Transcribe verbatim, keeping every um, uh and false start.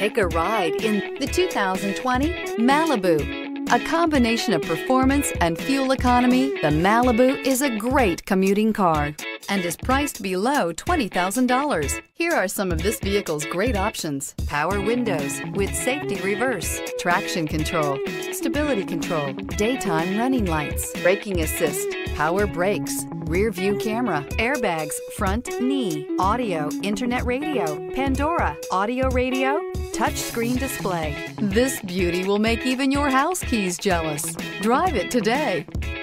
Take a ride in the two thousand twenty Malibu. A combination of performance and fuel economy, the Malibu is a great commuting car and is priced below twenty thousand dollars. Here are some of this vehicle's great options: power windows with safety reverse, traction control, stability control, daytime running lights, braking assist, power brakes, rear view camera, airbags, front knee, audio, internet radio, Pandora, audio radio, touchscreen display. This beauty will make even your house keys jealous. Drive it today.